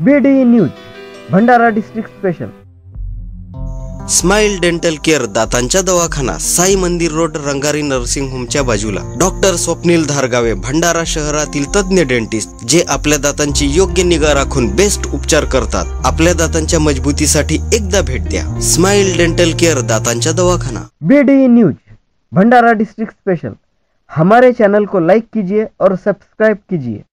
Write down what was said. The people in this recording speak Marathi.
बीडी news Bhandara district special. Smile dental care दातांच्या दवाखाना, साई मंदिर रोड, रंगारी नर्सिंग होमच्या बाजूला। डॉक्टर स्वप्नील धारगावे, भंडारा शहरातील तज्ञ डेंटिस्ट जे आपल्या दातांची योग्य निगा राखून बेस्ट उपचार करतात। आपल्या दातांच्या मजबूतीसाठी एकदा भेट द्या। स्माइल डेंटल केअर दातांच्या दवाखाना। BD news Bhandara district special. हमारे चैनल को लाइक कीजिए और सब्सक्राइब कीजिए।